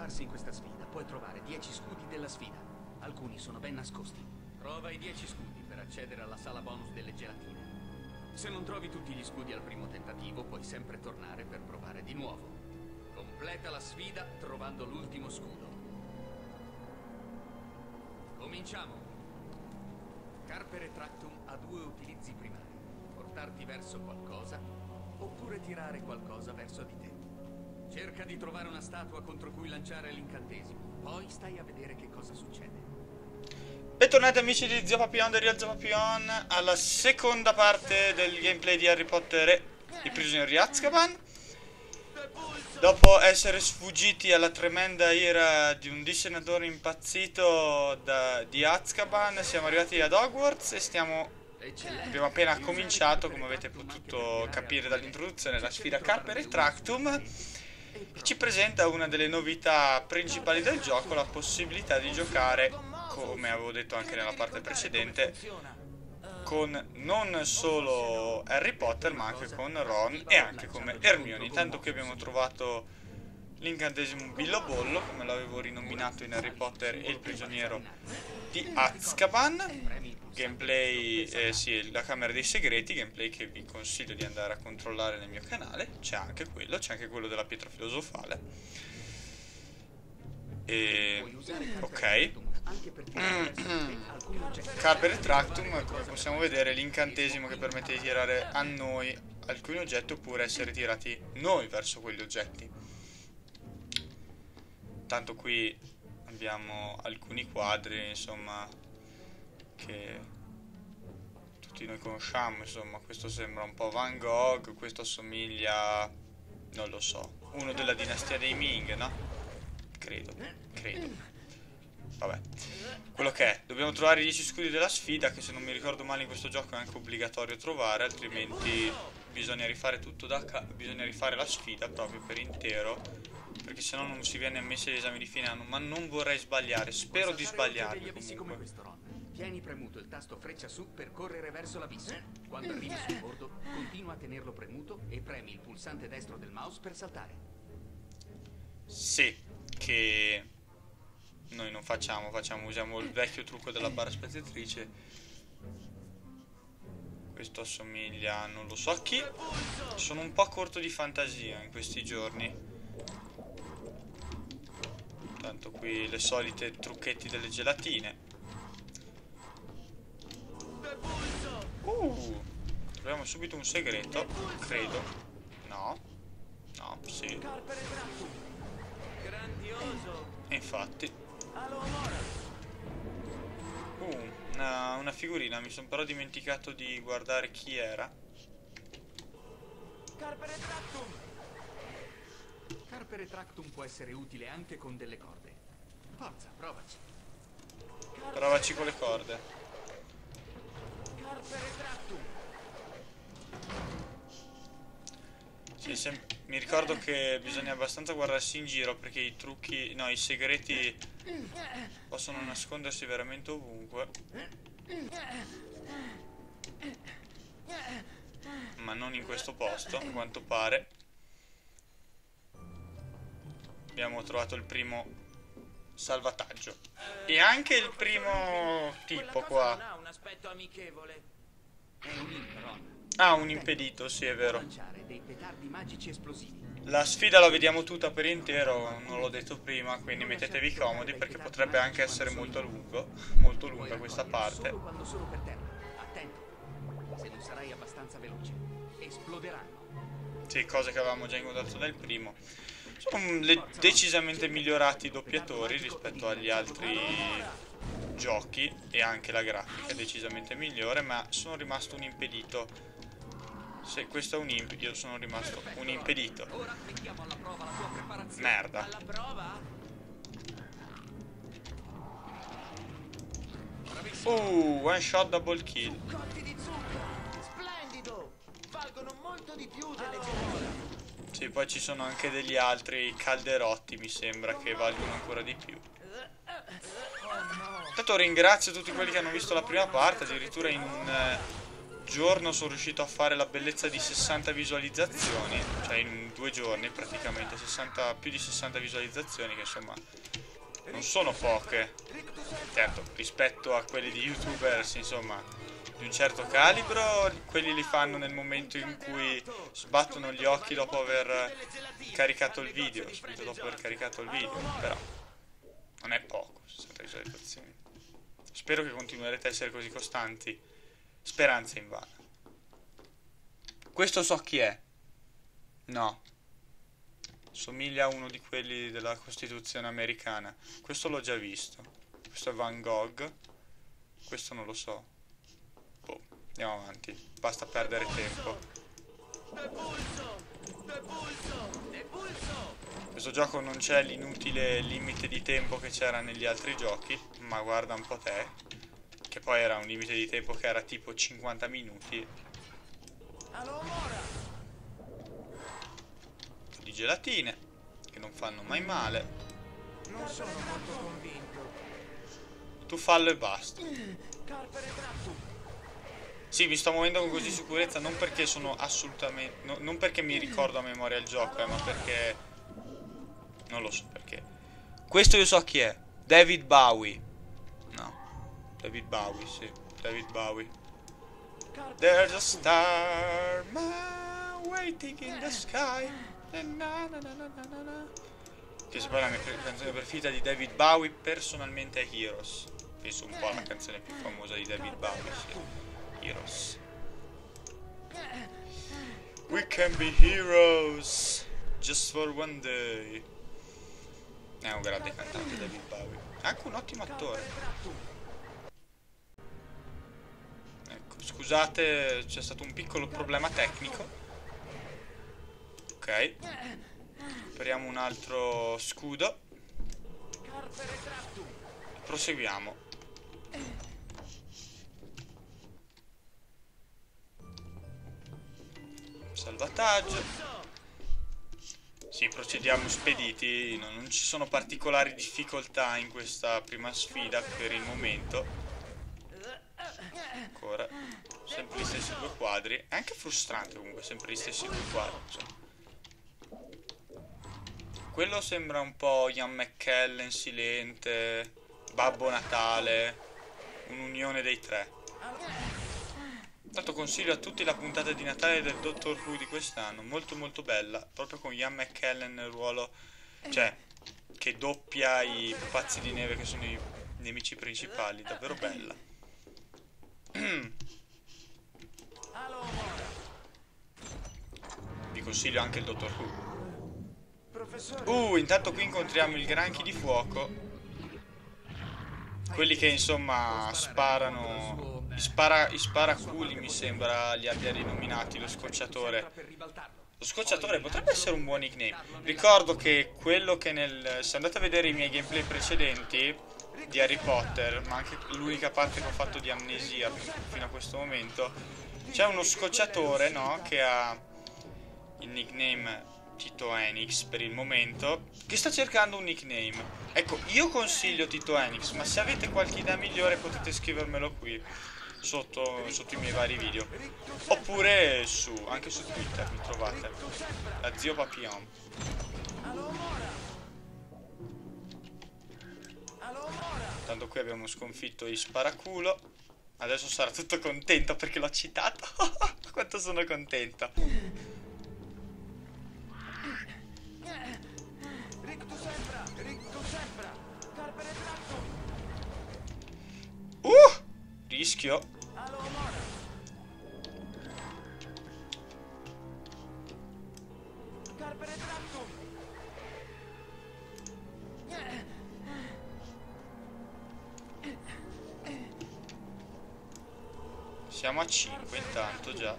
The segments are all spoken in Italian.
buttarsi in questa sfida puoi trovare 10 scudi della sfida. Alcuni sono ben nascosti. Trova i 10 scudi per accedere alla sala bonus delle gelatine. Se non trovi tutti gli scudi al primo tentativo, puoi sempre tornare per provare di nuovo. Completa la sfida trovando l'ultimo scudo. Cominciamo! Carpere Tractum ha 2 utilizzi primari. Portarti verso qualcosa, oppure tirare qualcosa verso di te. Cerca di trovare una statua contro cui lanciare l'incantesimo. Poi stai a vedere che cosa succede. Bentornati amici di Zio Papillon del Real Zio Papillon alla seconda parte del gameplay di Harry Potter e i prigionieri di Azkaban. Dopo essere sfuggiti alla tremenda ira di un dissennatore impazzito di Azkaban, siamo arrivati ad Hogwarts e abbiamo appena cominciato, come avete potuto capire dall'introduzione, la sfida Carpere Tractum, che ci presenta una delle novità principali del gioco, la possibilità di giocare, come avevo detto anche nella parte precedente, con non solo Harry Potter ma anche con Ron e anche come Hermione. Intanto qui abbiamo trovato l'incantesimo Billobollo, come l'avevo rinominato in Harry Potter e il prigioniero di Azkaban. Gameplay, sì, la camera dei segreti, gameplay che vi consiglio di andare a controllare nel mio canale. C'è anche quello della pietra filosofale. Ok. Carpere Tractum, come possiamo vedere, è l'incantesimo che permette di tirare a noi alcuni oggetti oppure essere tirati noi verso quegli oggetti. Tanto qui abbiamo alcuni quadri, insomma, che tutti noi conosciamo, insomma. Questo sembra un po' Van Gogh, questo assomiglia, non lo so, uno della dinastia dei Ming, no? Credo. Vabbè, quello che è, dobbiamo trovare i 10 scudi della sfida, che se non mi ricordo male in questo gioco è anche obbligatorio trovare, altrimenti bisogna rifare tutto bisogna rifare la sfida proprio per intero, perché se no non si viene ammessi agli esami di fine anno. Ma non vorrei sbagliare, spero di sbagliarmi comunque. Tieni premuto il tasto freccia su per correre verso l'abisso. Quando arrivi sul bordo, continua a tenerlo premuto e premi il pulsante destro del mouse per saltare. Sì, che noi non usiamo il vecchio trucco della barra speziatrice. Questo assomiglia, non lo so a chi. Sono un po' corto di fantasia in questi giorni. Tanto qui le solite trucchetti delle gelatine. Troviamo subito un segreto, credo. No, sì. E infatti. Una figurina, mi sono però dimenticato di guardare chi era. Carpere Tractum può essere utile anche con delle corde. Forza, provaci. Provaci con le corde. Sì, mi ricordo che bisogna abbastanza guardarsi in giro, perché i trucchi, no, i segreti possono nascondersi veramente ovunque. Ma non in questo posto, a quanto pare. Abbiamo trovato il primo salvataggio. E anche il primo tipo qua. Non ha un aspetto amichevole. È un impron. Ah, un impedito, sì, è vero. Lanciare dei petardi magici esplosivi. La sfida la vediamo tutta per intero, non l'ho detto prima, quindi mettetevi comodi perché potrebbe anche essere molto lunga questa parte. Solo quando sono per terra. Attento. Se non sarai abbastanza veloce, esploderanno. Sì, cose che avevamo già incontrato nel primo. Sono decisamente migliorati i doppiatori rispetto agli altri giochi, e anche la grafica è decisamente migliore, ma sono rimasto un impedito. Se questo è un io sono rimasto un impedito. Merda. One shot double kill. Splendido! Valgono molto di più delle gelatine. Sì, poi ci sono anche degli altri calderotti, mi sembra, che valgono ancora di più. Intanto ringrazio tutti quelli che hanno visto la prima parte, addirittura in un giorno sono riuscito a fare la bellezza di 60 visualizzazioni, cioè in 2 giorni praticamente, più di 60 visualizzazioni, che insomma non sono poche, certo, rispetto a quelli di YouTubers, insomma, di un certo calibro. Quelli li fanno nel momento in cui sbattono gli occhi dopo aver caricato il video, subito dopo aver caricato il video, però non è poco, 60 visualizzazioni. Spero che continuerete a essere così costanti. Speranza invana. Questo so chi è. No. Somiglia a uno di quelli della Costituzione americana. Questo l'ho già visto. Questo è Van Gogh. Questo non lo so. Boh, andiamo avanti. Basta perdere tempo. Questo gioco non c'è l'inutile limite di tempo che c'era negli altri giochi. Ma guarda un po' te. Che poi era un limite di tempo che era tipo 50 minuti. Di gelatine, che non fanno mai male. Non sono molto convinto. Tu fallo e basta. Sì, mi sto muovendo con così sicurezza non perché sono assolutamente... non perché mi ricordo a memoria il gioco, ma perché... non lo so perché. Questo io so chi è. David Bowie. David Bowie, sì, David Bowie. There's a star waiting in the sky. Che poi la mia canzone preferita di David Bowie personalmente è Heroes. Penso un po' alla canzone più famosa di David Bowie, sì. Heroes. We can be heroes just for one day. È un grande cantante David Bowie. Anche un ottimo attore. Scusate, c'è stato un piccolo problema tecnico. Ok. Speriamo un altro scudo. Proseguiamo. Salvataggio. Sì, procediamo spediti. Non ci sono particolari difficoltà in questa prima sfida per il momento. Ancora sempre gli stessi 2 quadri. È anche frustrante comunque, sempre gli stessi 2 quadri, insomma. Quello sembra un po' Ian McKellen silente, Babbo Natale, un'unione dei 3. Tanto consiglio a tutti la puntata di Natale del Doctor Who di quest'anno, molto molto bella, proprio con Ian McKellen nel ruolo, cioè, che doppia i pupazzi di neve che sono i nemici principali, davvero bella. Vi consiglio anche il Dottor Who. Intanto qui incontriamo il granchio di fuoco. Quelli che insomma sparano. I sparaculi mi sembra li abbia rinominati. Lo scocciatore. Lo scocciatore potrebbe essere un buon nickname. Ricordo che quello che se andate a vedere i miei gameplay precedenti di Harry Potter, ma anche l'unica parte che ho fatto di Amnesia fino a questo momento, c'è uno scocciatore, no, che ha il nickname Tito Enix per il momento, che sta cercando un nickname. Ecco, io consiglio Tito Enix, ma se avete qualche idea migliore potete scrivermelo qui sotto i miei vari video, oppure anche su Twitter mi trovate, da Zio Papillon. Tanto qui abbiamo sconfitto il sparaculo. Adesso sarà tutto contento perché l'ho citato. Quanto sono contento. Rischio. Siamo a 5 intanto già.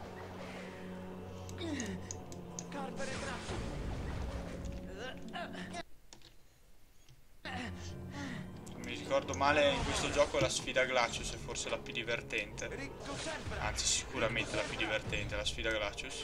Mi ricordo male, in questo gioco la sfida Glacius è forse la più divertente. Anzi, sicuramente la più divertente, la sfida Glacius.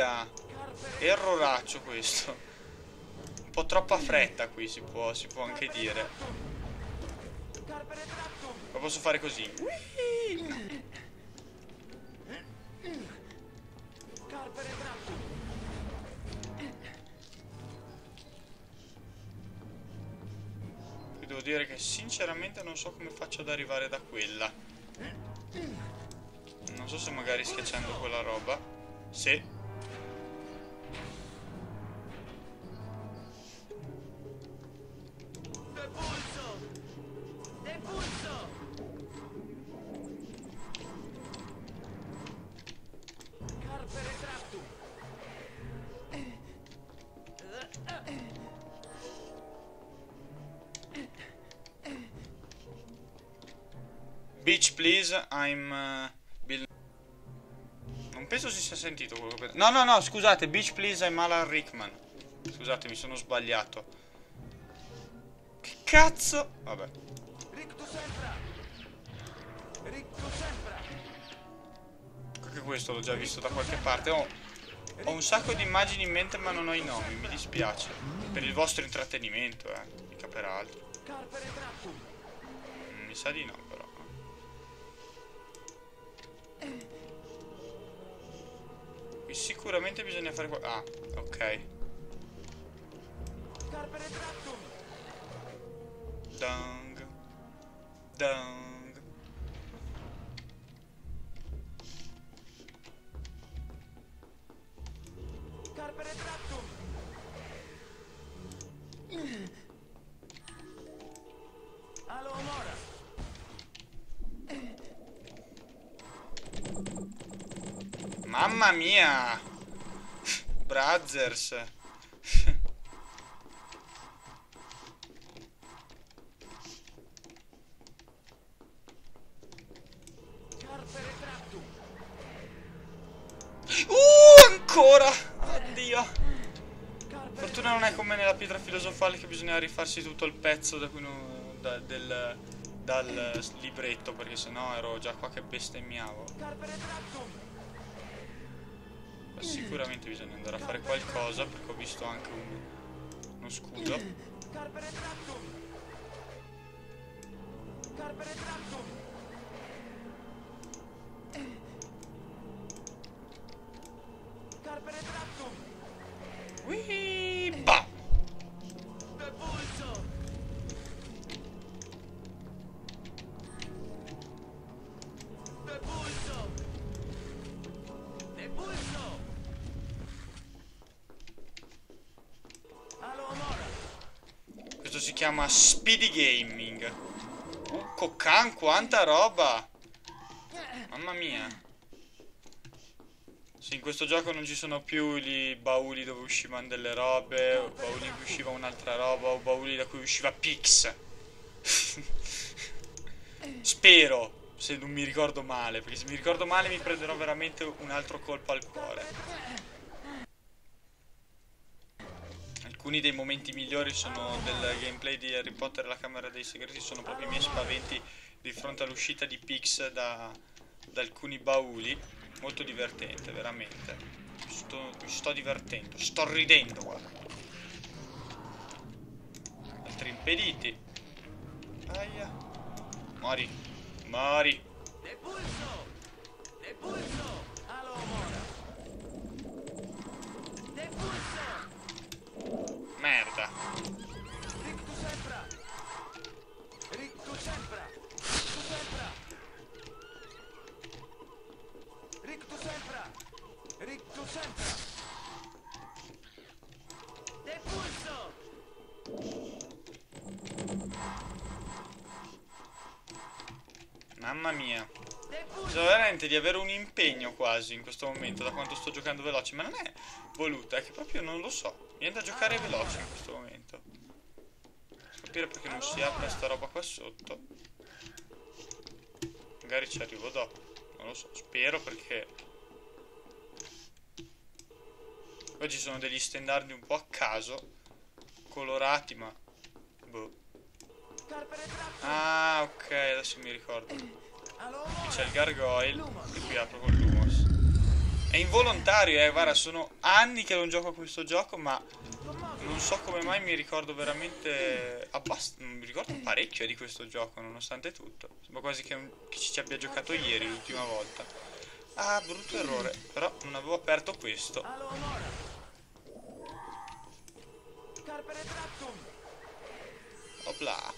Aia. Erroraccio questo. Un po' troppa fretta qui, si può anche dire. Ma posso fare così. Devo dire che sinceramente non so come faccio ad arrivare da quella. Non so se magari schiacciando quella roba. Sì. Bitch please, I'm Bill. Non penso si sia sentito quello che... No, scusate, bitch please, I'm Alan Rickman. Scusate, mi sono sbagliato. Che cazzo? Vabbè. Anche questo l'ho già visto da qualche parte. Ho un sacco di immagini in mente ma non ho i nomi, mi dispiace. Per il vostro intrattenimento, mica per altro. Mi sa di no, però. Qui sicuramente bisogna fare qua. Ah, ok. Dang. Dang. Mamma mia! Brothers! Ancora! Oddio! Fortuna non è come nella pietra filosofale che bisogna rifarsi tutto il pezzo da cui dal libretto, perché sennò ero già qua che bestemmiavo. Ma sicuramente bisogna andare a fare qualcosa, perché ho visto anche uno scudo. Bah! Questo si chiama Speedy Gaming. Coccan, quanta roba! Mamma mia. Sì, in questo gioco non ci sono più i bauli dove uscivano delle robe, o bauli in cui usciva un'altra roba, o bauli da cui usciva Pix. Spero, se non mi ricordo male, perché se mi ricordo male mi prenderò veramente un altro colpo al cuore. Alcuni dei momenti migliori sono del gameplay di Harry Potter e la Camera dei Segreti, sono proprio i miei spaventi di fronte all'uscita di Pix da alcuni bauli. Molto divertente, veramente. Mi sto divertendo, sto ridendo, guarda. Altri impediti. Aia. Mori. Mori. Merda. Mamma mia. Sembra veramente di avere un impegno quasi in questo momento, da quanto sto giocando veloce. Ma non è voluta, è che proprio non lo so. Mi viene da giocare veloce in questo momento. Capire perché non si apre sta roba qua sotto. Magari ci arrivo dopo. Non lo so, spero, perché oggi sono degli stendardi un po' a caso, colorati, ma boh. Ah, ok, adesso mi ricordo. Qui c'è il gargoyle e qui apro con l'humos. È involontario, guarda, sono anni che non gioco a questo gioco, ma non so come mai mi ricordo veramente mi ricordo parecchio di questo gioco, nonostante tutto. Sembra quasi che ci abbia giocato ieri, l'ultima volta. Ah, brutto errore, però non avevo aperto questo. Opla.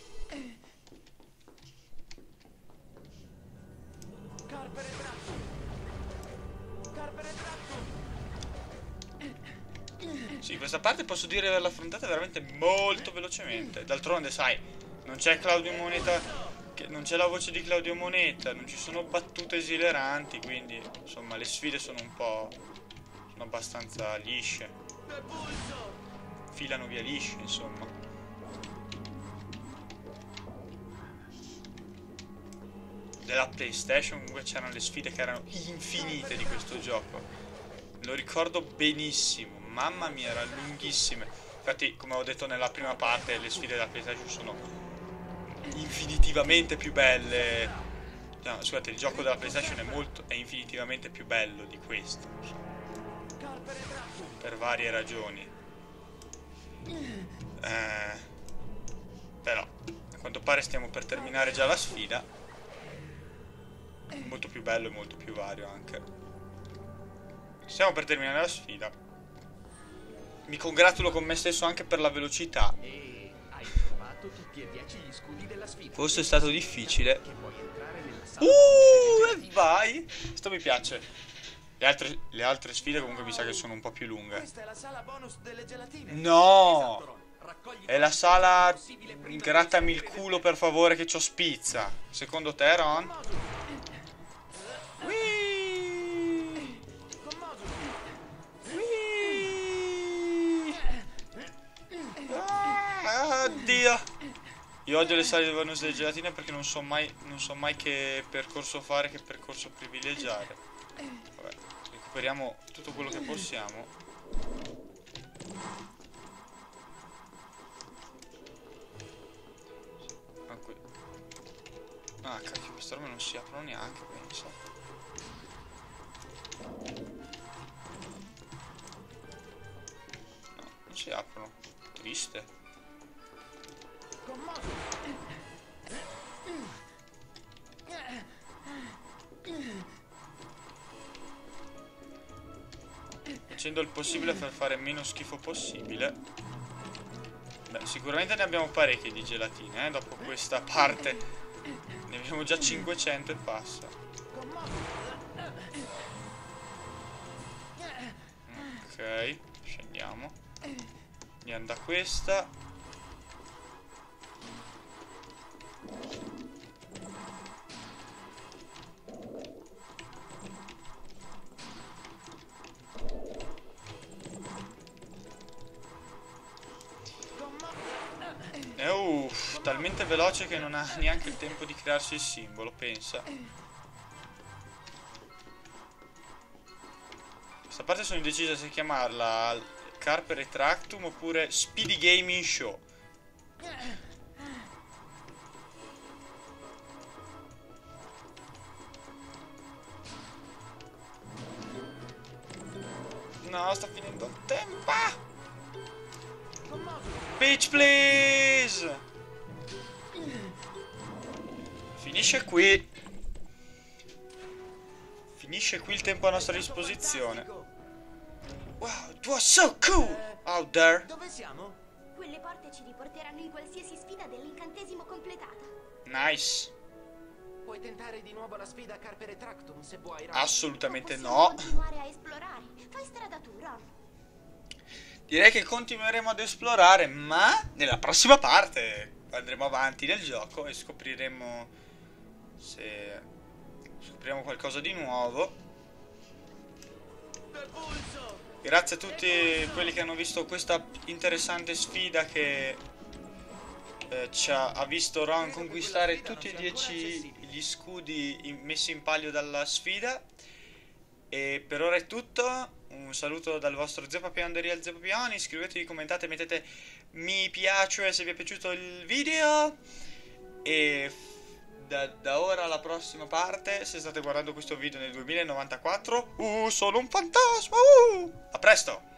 Sì, questa parte posso dire di averla affrontata veramente molto velocemente. D'altronde, sai, non c'è Claudio Moneta, non c'è la voce di Claudio Moneta, non ci sono battute esileranti, quindi insomma le sfide sono sono abbastanza lisce. Filano via lisce, insomma. Della PlayStation comunque c'erano le sfide che erano infinite di questo gioco. Lo ricordo benissimo. Mamma mia, erano lunghissime. Infatti, come ho detto nella prima parte, le sfide della PlayStation sono infinitivamente più belle. No, scusate, il gioco della PlayStation è infinitivamente più bello di questo. Per varie ragioni. Però, a quanto pare stiamo per terminare già la sfida. Molto più bello e molto più vario anche. Stiamo per terminare la sfida. Mi congratulo con me stesso anche per la velocità. E hai trovato tutti e 10 gli scudi della sfida. Forse è stato difficile. Che puoi entrare nella sala E vai! Questo mi piace. Le altre sfide comunque mi sa che sono un po' più lunghe. Questa è la sala bonus delle gelatine. No! È la sala grattami il culo per favore che c'ho spizza. Secondo te, Ron? Oddio. Io odio le sale bonus delle gelatine perché non so mai che percorso fare, che percorso privilegiare. Vabbè, recuperiamo tutto quello che possiamo. Ah, cacchio, queste robe non si aprono neanche, penso. No, non si aprono. Triste. Facendo il possibile per fare meno schifo possibile. Beh, sicuramente ne abbiamo parecchie di gelatine, dopo questa parte. Ne abbiamo già 500 e passa. Ok, scendiamo. Andiamo da questa. Talmente veloce che non ha neanche il tempo di crearsi il simbolo, pensa. Questa parte sono indecisa se chiamarla Carpe Retractum oppure Speedy Gaming Show. No, sta finendo il tempo. Bitch, please. Finisce qui. Finisce qui il tempo a nostra disposizione. Wow, it was so cool out there. Dove siamo? Quelle porte ci riporteranno in qualsiasi sfida dell'incantesimo completata. Nice. Puoi tentare di nuovo la sfida Carpe Retractum se vuoi, Ron. Assolutamente Possiamo no. continuare a esplorare. Fai strada tu, Ron. Direi che continueremo ad esplorare, ma nella prossima parte andremo avanti nel gioco e scopriremo se scopriamo qualcosa di nuovo. Grazie a tutti quelli che hanno visto questa interessante sfida che ha visto Ron conquistare tutti e 10 gli scudi messi in palio dalla sfida. E per ora è tutto. Un saluto dal vostro Zio Papiano The Real Zio Papiano. Iscrivetevi, commentate, mettete mi piace se vi è piaciuto il video. E da ora alla prossima parte, se state guardando questo video nel 2094, sono un fantasma, a presto!